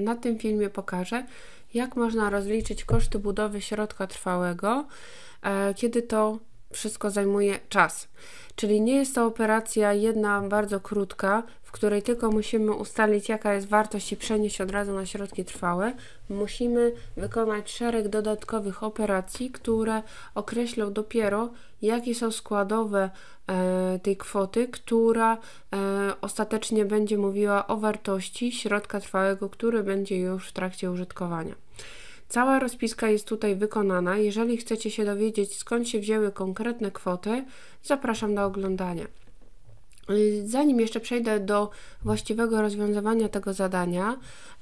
na tym filmie pokażę, jak można rozliczyć koszty budowy środka trwałego, kiedy to wszystko zajmuje czas. Czyli nie jest to operacja jedna bardzo krótka, w której tylko musimy ustalić, jaka jest wartość i przenieść od razu na środki trwałe. Musimy wykonać szereg dodatkowych operacji, które określą dopiero, jakie są składowe tej kwoty, która ostatecznie będzie mówiła o wartości środka trwałego, który będzie już w trakcie użytkowania. Cała rozpiska jest tutaj wykonana. Jeżeli chcecie się dowiedzieć, skąd się wzięły konkretne kwoty, zapraszam do oglądania. Zanim jeszcze przejdę do właściwego rozwiązywania tego zadania,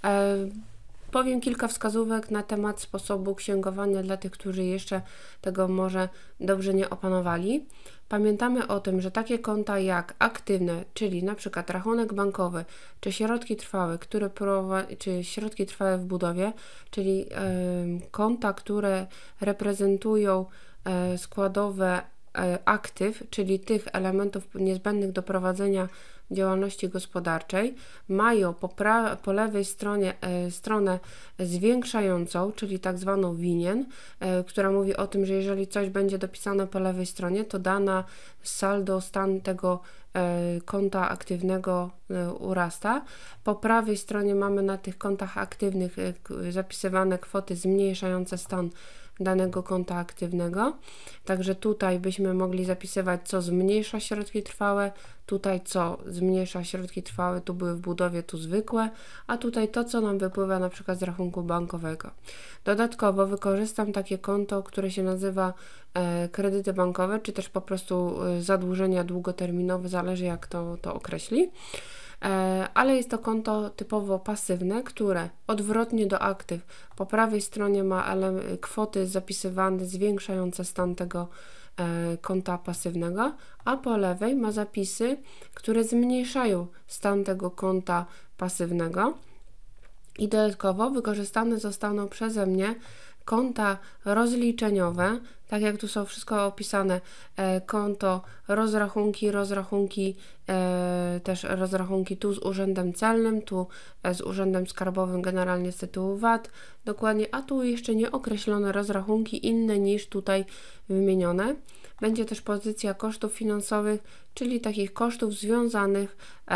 powiem kilka wskazówek na temat sposobu księgowania dla tych, którzy jeszcze tego może dobrze nie opanowali. Pamiętamy o tym, że takie konta jak aktywne, czyli na przykład rachunek bankowy, czy środki trwałe, czy środki trwałe w budowie, czyli konta, które reprezentują składowe aktyw, czyli tych elementów niezbędnych do prowadzenia działalności gospodarczej, mają po lewej stronie stronę zwiększającą, czyli tak zwaną winien, która mówi o tym, że jeżeli coś będzie dopisane po lewej stronie, to dana saldo, stan tego konta aktywnego urasta. Po prawej stronie mamy na tych kontach aktywnych zapisywane kwoty zmniejszające stan danego konta aktywnego. Także tutaj byśmy mogli zapisywać, co zmniejsza środki trwałe, tutaj co zmniejsza środki trwałe, tu były w budowie, tu zwykłe, a tutaj to, co nam wypływa na przykład z rachunku bankowego. Dodatkowo wykorzystam takie konto, które się nazywa kredyty bankowe, czy też po prostu zadłużenia długoterminowe, zależy jak to określi. Ale jest to konto typowo pasywne, które odwrotnie do aktyw po prawej stronie ma kwoty zapisywane zwiększające stan tego konta pasywnego, a po lewej ma zapisy, które zmniejszają stan tego konta pasywnego. I dodatkowo wykorzystane zostaną przeze mnie konta rozliczeniowe, tak jak tu są wszystko opisane, konto rozrachunki, też rozrachunki tu z urzędem celnym, tu z urzędem skarbowym generalnie z tytułu VAT, dokładnie, a tu jeszcze nie określone rozrachunki inne niż tutaj wymienione. Będzie też pozycja kosztów finansowych, czyli takich kosztów związanych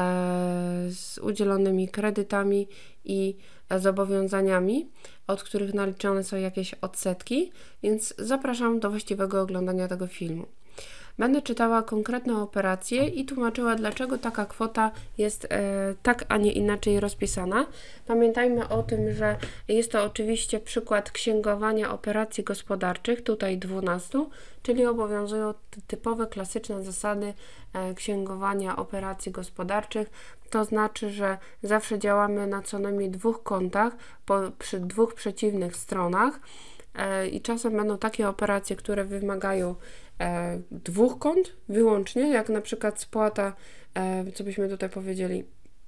z udzielonymi kredytami i zobowiązaniami, od których naliczone są jakieś odsetki, więc zapraszam do właściwego oglądania tego filmu. Będę czytała konkretne operacje i tłumaczyła, dlaczego taka kwota jest tak, a nie inaczej rozpisana. Pamiętajmy o tym, że jest to oczywiście przykład księgowania operacji gospodarczych, tutaj 12, czyli obowiązują typowe, klasyczne zasady księgowania operacji gospodarczych. To znaczy, że zawsze działamy na co najmniej dwóch kontach przy dwóch przeciwnych stronach i czasem będą takie operacje, które wymagają dwóch kont wyłącznie, jak na przykład spłata, co byśmy tutaj powiedzieli,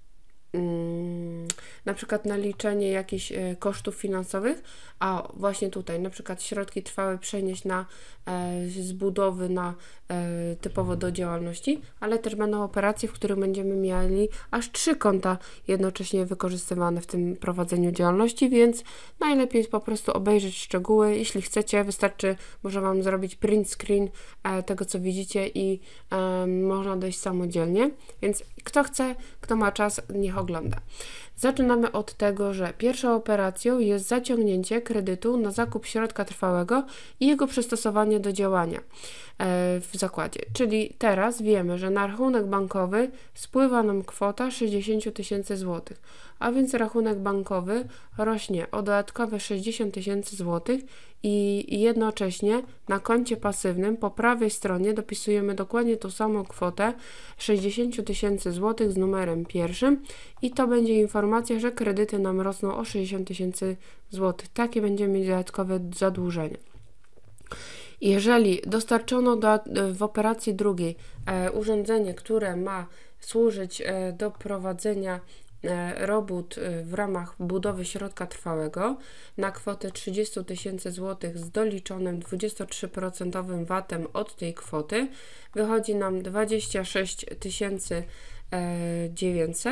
na przykład naliczenie jakichś kosztów finansowych, a właśnie tutaj na przykład środki trwałe przenieść z budowy na typowo do działalności, ale też będą operacje, w których będziemy mieli aż 3 konta jednocześnie wykorzystywane w tym prowadzeniu działalności, więc najlepiej jest po prostu obejrzeć szczegóły. Jeśli chcecie, wystarczy, może Wam zrobić print screen tego, co widzicie i można dojść samodzielnie, więc kto chce, kto ma czas, niech ogląda. Zaczynamy od tego, że pierwszą operacją jest zaciągnięcie kredytu na zakup środka trwałego i jego przystosowanie do działania w zakładzie. Czyli teraz wiemy, że na rachunek bankowy spływa nam kwota 60 tysięcy złotych, a więc rachunek bankowy rośnie o dodatkowe 60 tysięcy złotych i jednocześnie na koncie pasywnym po prawej stronie dopisujemy dokładnie tą samą kwotę 60 tysięcy złotych z numerem pierwszym i to będzie informacja, że kredyty nam rosną o 60 tysięcy złotych. Takie będziemy mieć dodatkowe zadłużenie. Jeżeli dostarczono w operacji drugiej urządzenie, które ma służyć do prowadzenia robót w ramach budowy środka trwałego na kwotę 30 tysięcy złotych z doliczonym 23% VAT-em od tej kwoty, wychodzi nam 26 900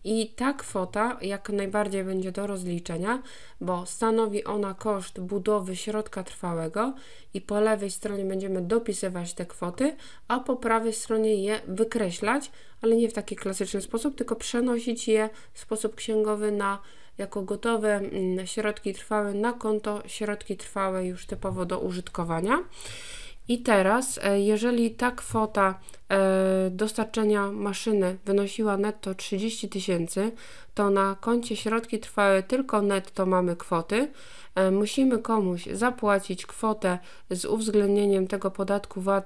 I ta kwota jak najbardziej będzie do rozliczenia, bo stanowi ona koszt budowy środka trwałego i po lewej stronie będziemy dopisywać te kwoty, a po prawej stronie je wykreślać, ale nie w taki klasyczny sposób, tylko przenosić je w sposób księgowy jako gotowe środki trwałe na konto środki trwałe już typowo do użytkowania. I teraz, jeżeli ta kwota dostarczenia maszyny wynosiła netto 30 000, to na koncie środki trwałe tylko netto mamy kwoty. Musimy komuś zapłacić kwotę z uwzględnieniem tego podatku VAT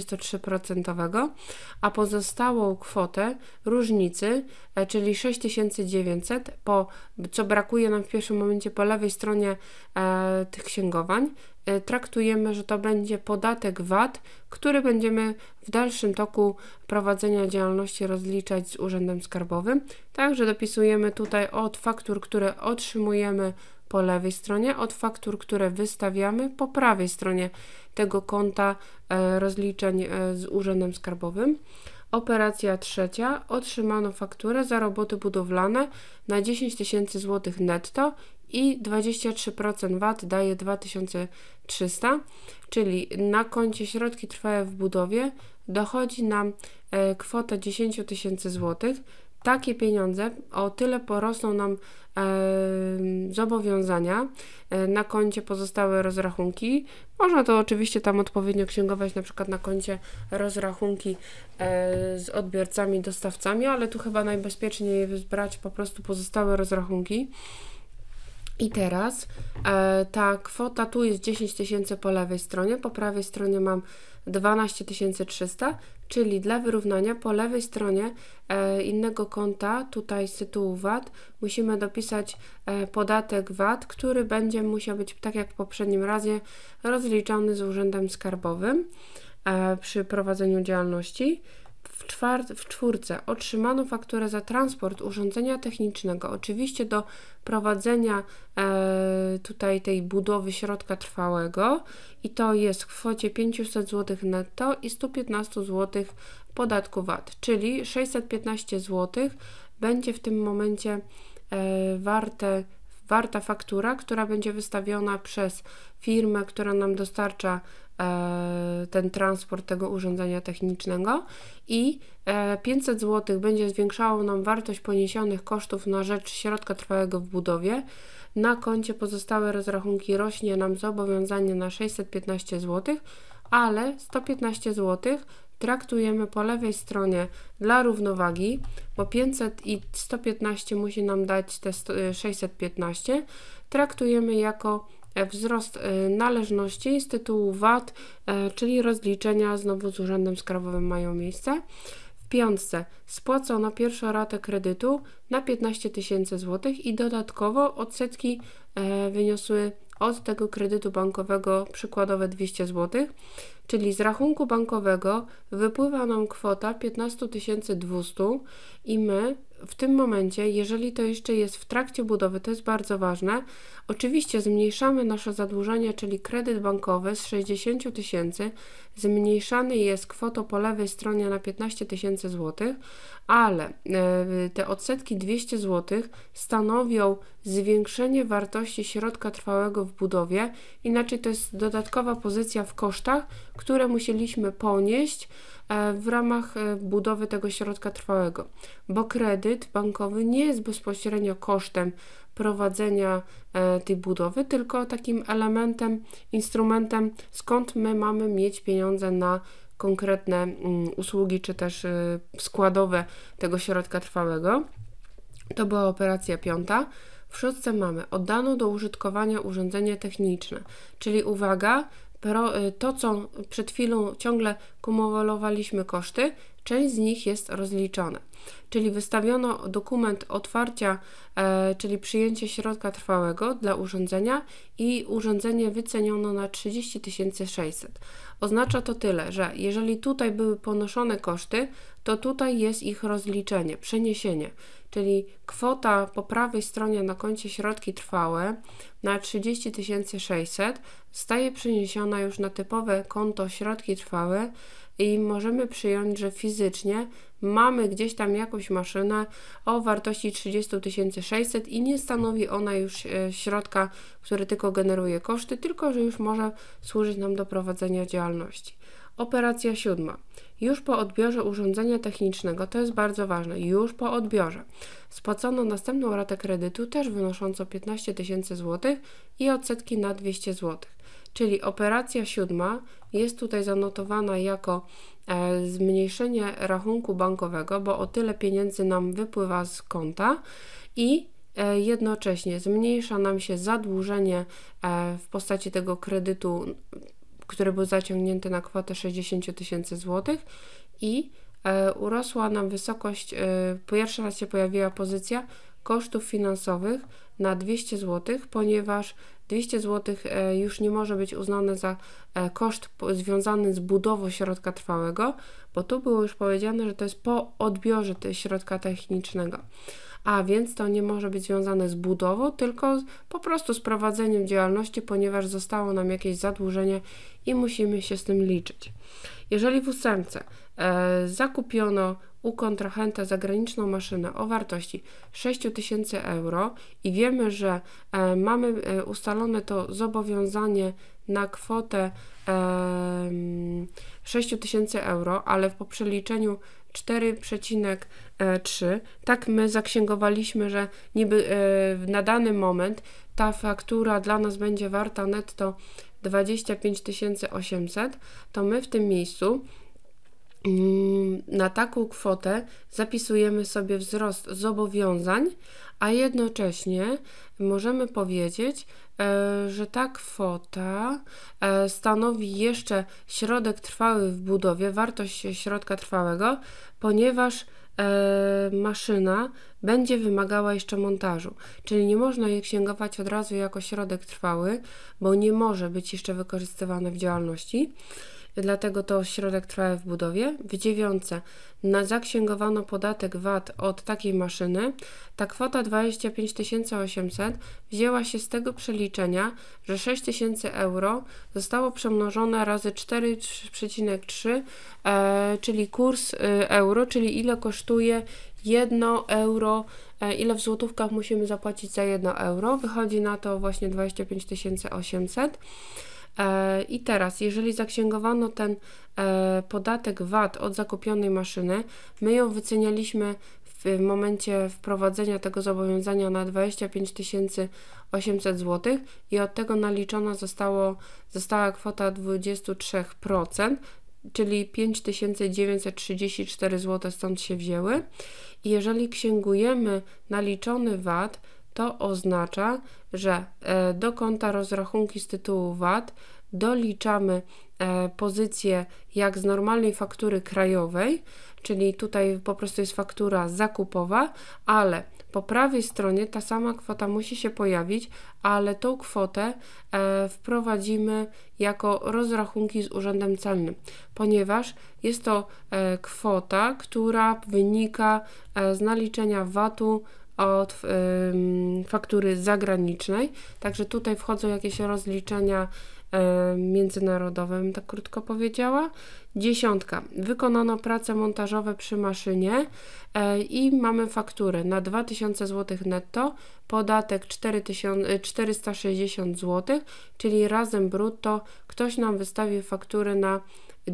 23%, a pozostałą kwotę różnicy, czyli 6900, co brakuje nam w pierwszym momencie po lewej stronie tych księgowań, traktujemy, że to będzie podatek VAT, który będziemy w dalszym toku prowadzenia działalności rozliczać z Urzędem Skarbowym. Także dopisujemy tutaj od faktur, które otrzymujemy po lewej stronie, od faktur, które wystawiamy po prawej stronie tego konta rozliczeń z Urzędem Skarbowym. Operacja trzecia. Otrzymano fakturę za roboty budowlane na 10 000 zł netto i 23% VAT daje 2300, czyli na koncie środki trwałe w budowie dochodzi nam kwota 10 000 zł. Takie pieniądze, o tyle porosną nam zobowiązania, na koncie pozostałe rozrachunki. Można to oczywiście tam odpowiednio księgować, na przykład na koncie rozrachunki z odbiorcami, dostawcami, ale tu chyba najbezpieczniej jest brać po prostu pozostałe rozrachunki. I teraz ta kwota tu jest 10 000 po lewej stronie, po prawej stronie mam 12 300, czyli dla wyrównania po lewej stronie innego konta, tutaj z tytułu VAT, musimy dopisać podatek VAT, który będzie musiał być, tak jak w poprzednim razie, rozliczony z Urzędem Skarbowym przy prowadzeniu działalności. W czwórce otrzymano fakturę za transport urządzenia technicznego, oczywiście do prowadzenia tutaj tej budowy środka trwałego, i to jest w kwocie 500 zł netto i 115 zł podatku VAT, czyli 615 zł będzie w tym momencie warta faktura, która będzie wystawiona przez firmę, która nam dostarcza ten transport tego urządzenia technicznego, i 500 zł będzie zwiększało nam wartość poniesionych kosztów na rzecz środka trwałego w budowie. Na koncie pozostałe rozrachunki rośnie nam zobowiązanie na 615 zł, ale 115 zł traktujemy po lewej stronie dla równowagi, bo 500 i 115 musi nam dać te 615, traktujemy jako wzrost należności z tytułu VAT, czyli rozliczenia znowu z Urzędem Skarbowym mają miejsce. W piątce spłacono pierwszą ratę kredytu na 15 000 zł i dodatkowo odsetki wyniosły od tego kredytu bankowego przykładowe 200 zł, czyli z rachunku bankowego wypływa nam kwota 15 200 i my w tym momencie, jeżeli to jeszcze jest w trakcie budowy, to jest bardzo ważne, oczywiście zmniejszamy nasze zadłużenie, czyli kredyt bankowy z 60 000, zmniejszany jest kwotą po lewej stronie na 15 000 zł, ale te odsetki 200 zł stanowią zwiększenie wartości środka trwałego w budowie, inaczej to jest dodatkowa pozycja w kosztach, które musieliśmy ponieść w ramach budowy tego środka trwałego, bo kredyt bankowy nie jest bezpośrednio kosztem prowadzenia tej budowy, tylko takim elementem, instrumentem, skąd my mamy mieć pieniądze na konkretne usługi, czy też składowe tego środka trwałego. To była operacja piąta. W szóstce mamy oddano do użytkowania urządzenie techniczne, czyli uwaga, to co przed chwilą ciągle kumulowaliśmy koszty, część z nich jest rozliczona. Czyli wystawiono dokument otwarcia, czyli przyjęcie środka trwałego dla urządzenia i urządzenie wyceniono na 30 600. Oznacza to tyle, że jeżeli tutaj były ponoszone koszty, to tutaj jest ich rozliczenie, przeniesienie. Czyli kwota po prawej stronie na koncie środki trwałe na 30 600 zostaje przeniesiona już na typowe konto środki trwałe i możemy przyjąć, że fizycznie mamy gdzieś tam jakąś maszynę o wartości 30 600 i nie stanowi ona już środka, który tylko generuje koszty, tylko że już może służyć nam do prowadzenia działalności. Operacja 7. Już po odbiorze urządzenia technicznego, to jest bardzo ważne, już po odbiorze spłacono następną ratę kredytu, też wynoszącą 15 000 zł i odsetki na 200 zł. Czyli operacja 7 jest tutaj zanotowana jako zmniejszenie rachunku bankowego, bo o tyle pieniędzy nam wypływa z konta i jednocześnie zmniejsza nam się zadłużenie w postaci tego kredytu, który był zaciągnięty na kwotę 60 000 zł i urosła nam wysokość, pierwszy raz się pojawiła pozycja kosztów finansowych na 200 zł, ponieważ 200 zł już nie może być uznane za koszt związany z budową środka trwałego, bo tu było już powiedziane, że to jest po odbiorze środka technicznego. A więc to nie może być związane z budową, tylko po prostu z prowadzeniem działalności, ponieważ zostało nam jakieś zadłużenie i musimy się z tym liczyć. Jeżeli w 8 zakupiono u kontrahenta zagraniczną maszynę o wartości 6 000 euro i wiemy, że mamy ustalone to zobowiązanie na kwotę 6 000 euro, ale po przeliczeniu 4,3, tak my zaksięgowaliśmy, że niby na dany moment ta faktura dla nas będzie warta netto 25 800, to my w tym miejscu na taką kwotę zapisujemy sobie wzrost zobowiązań, a jednocześnie możemy powiedzieć, że ta kwota stanowi jeszcze środek trwały w budowie, wartość środka trwałego, ponieważ maszyna będzie wymagała jeszcze montażu, czyli nie można jej księgować od razu jako środek trwały, bo nie może być jeszcze wykorzystywane w działalności. Dlatego to środek trwały w budowie. W 9 zaksięgowano podatek VAT od takiej maszyny. Ta kwota 25 800 wzięła się z tego przeliczenia, że 6 000 euro zostało przemnożone razy 4,3, czyli kurs euro, czyli ile kosztuje 1 euro, ile w złotówkach musimy zapłacić za 1 euro. Wychodzi na to właśnie 25 800. I teraz, jeżeli zaksięgowano ten podatek VAT od zakupionej maszyny, my ją wycenialiśmy w momencie wprowadzenia tego zobowiązania na 25 800 zł i od tego naliczona została kwota 23%, czyli 5934 zł stąd się wzięły. I jeżeli księgujemy naliczony VAT, to oznacza, że do konta rozrachunki z tytułu VAT doliczamy pozycję jak z normalnej faktury krajowej, czyli tutaj po prostu jest faktura zakupowa, ale po prawej stronie ta sama kwota musi się pojawić, ale tą kwotę wprowadzimy jako rozrachunki z Urzędem Celnym, ponieważ jest to kwota, która wynika z naliczenia VAT-u od faktury zagranicznej, także tutaj wchodzą jakieś rozliczenia międzynarodowe, bym tak krótko powiedziała. 10. Wykonano prace montażowe przy maszynie i mamy fakturę na 2000 zł netto, podatek 460 zł, czyli razem brutto ktoś nam wystawił fakturę na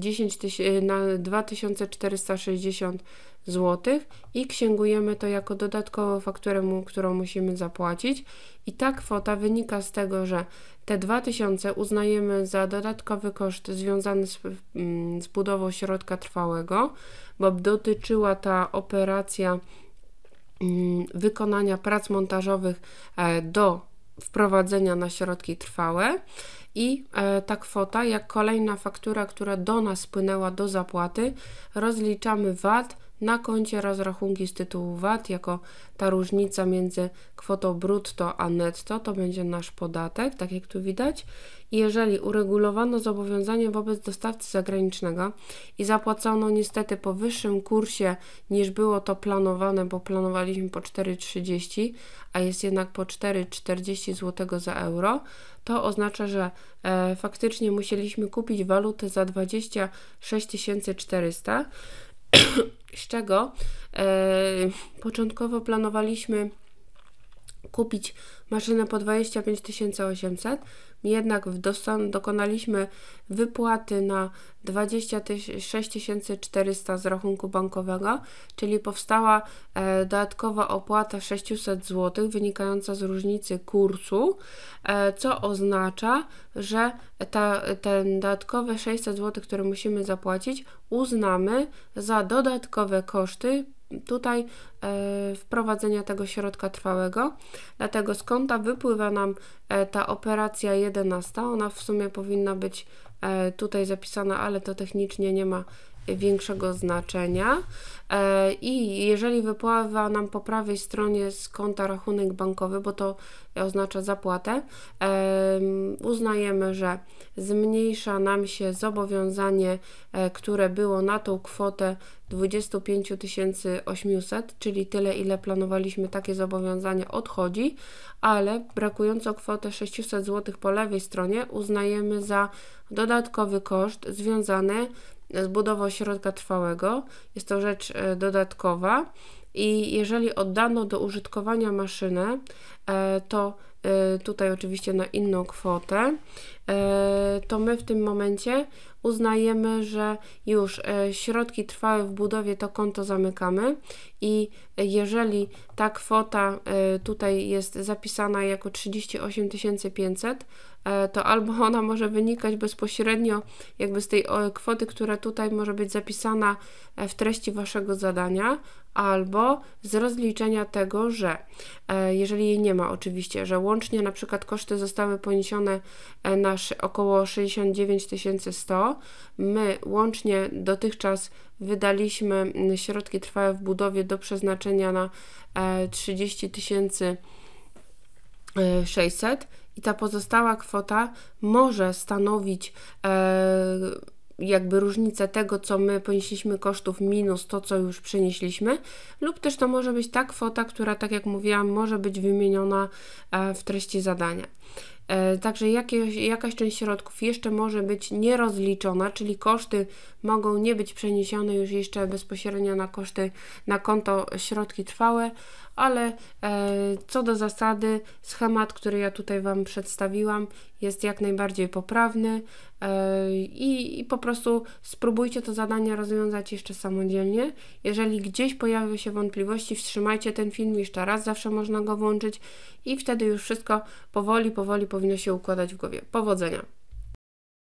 2460 zł i księgujemy to jako dodatkową fakturę, którą musimy zapłacić i ta kwota wynika z tego, że te 2000 uznajemy za dodatkowy koszt związany z budową środka trwałego, bo dotyczyła ta operacja wykonania prac montażowych do wprowadzenia na środki trwałe i ta kwota, jak kolejna faktura, która do nas spłynęła do zapłaty, rozliczamy VAT na koncie rozrachunki z tytułu VAT jako ta różnica między kwotą brutto a netto, to będzie nasz podatek, tak jak tu widać. I jeżeli uregulowano zobowiązanie wobec dostawcy zagranicznego i zapłacono niestety po wyższym kursie niż było to planowane, bo planowaliśmy po 4,30, a jest jednak po 4,40 zł za euro, to oznacza, że faktycznie musieliśmy kupić walutę za 26 400, z czego początkowo planowaliśmy kupić maszynę po 25 800, jednak dokonaliśmy wypłaty na 26 400 z rachunku bankowego, czyli powstała dodatkowa opłata 600 zł wynikająca z różnicy kursu, co oznacza, że ten dodatkowe 600 zł, które musimy zapłacić, uznamy za dodatkowe koszty tutaj wprowadzenia tego środka trwałego. Dlatego z konta wypływa nam ta operacja 11. Ona w sumie powinna być tutaj zapisana, ale to technicznie nie ma większego znaczenia. I jeżeli wypływa nam po prawej stronie z konta rachunek bankowy, bo to oznacza zapłatę, uznajemy, że zmniejsza nam się zobowiązanie, które było na tą kwotę 25 800, czyli tyle, ile planowaliśmy, takie zobowiązanie odchodzi, ale brakującą kwotę 600 zł po lewej stronie uznajemy za dodatkowy koszt związany z budową środka trwałego. Jest to rzecz dodatkowa i jeżeli oddano do użytkowania maszynę, to tutaj oczywiście na inną kwotę, to my w tym momencie uznajemy, że już środki trwałe w budowie, to konto zamykamy i jeżeli ta kwota tutaj jest zapisana jako 38 500, to albo ona może wynikać bezpośrednio jakby z tej kwoty, która tutaj może być zapisana w treści Waszego zadania, albo z rozliczenia tego, że jeżeli jej nie ma oczywiście, że łącznie na przykład koszty zostały poniesione na około 69 100, my łącznie dotychczas wydaliśmy środki trwałe w budowie do przeznaczenia na 30 600 i ta pozostała kwota może stanowić jakby różnicę tego, co my ponieśliśmy kosztów minus to, co już przenieśliśmy, lub też to może być ta kwota, która, tak jak mówiłam, może być wymieniona w treści zadania. Także jakaś część środków jeszcze może być nierozliczona, czyli koszty mogą nie być przeniesione już jeszcze bezpośrednio na koszty, na konto środki trwałe, ale co do zasady schemat, który ja tutaj Wam przedstawiłam, jest jak najbardziej poprawny i po prostu spróbujcie to zadanie rozwiązać jeszcze samodzielnie. Jeżeli gdzieś pojawią się wątpliwości, wstrzymajcie ten film jeszcze raz, zawsze można go włączyć i wtedy już wszystko powoli powinno się układać w głowie. Powodzenia!